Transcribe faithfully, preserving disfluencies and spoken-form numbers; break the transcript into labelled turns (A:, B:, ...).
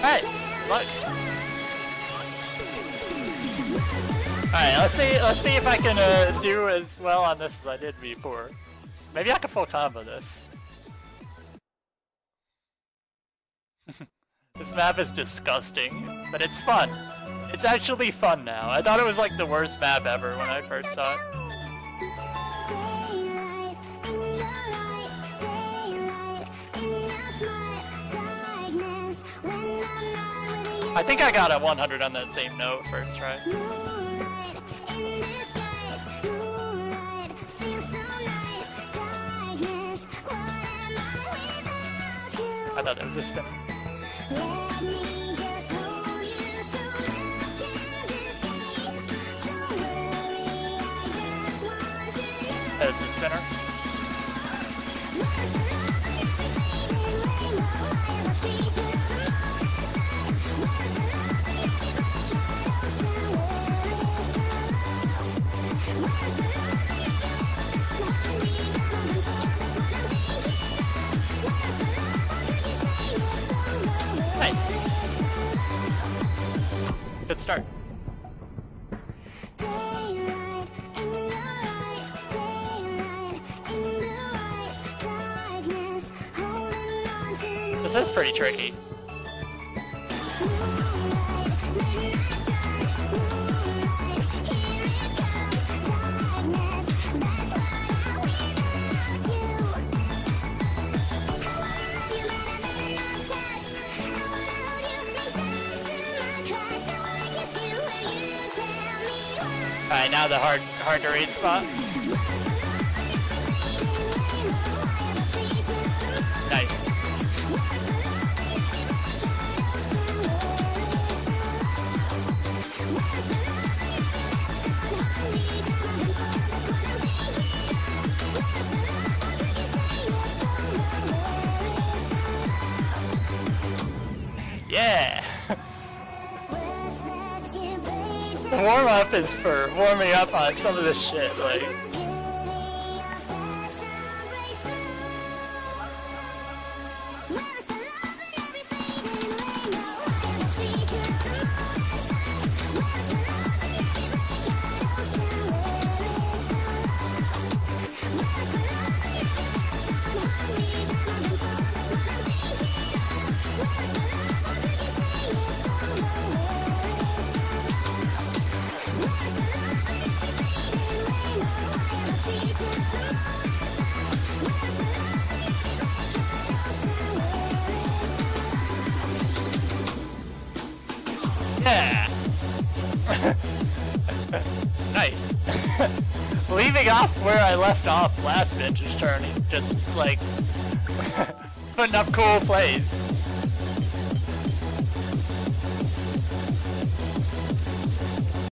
A: Alright, look. Alright, let's see let's see if I can uh, do as well on this as I did before. Maybe I can full combo this. This map is disgusting, but it's fun. It's actually fun now. I thought it was like the worst map ever when I first saw it. I think I got a one hundred on that same note first try. I thought it was a spinner. There's the spinner. Nice. Good start. This is pretty tricky. Alright, now the hard hard to read spot. Nice. Yeah. The warm up is for warming up on some of this shit, like. Yeah. Nice. Leaving off where I left off last vintage turn, just like putting up cool plays.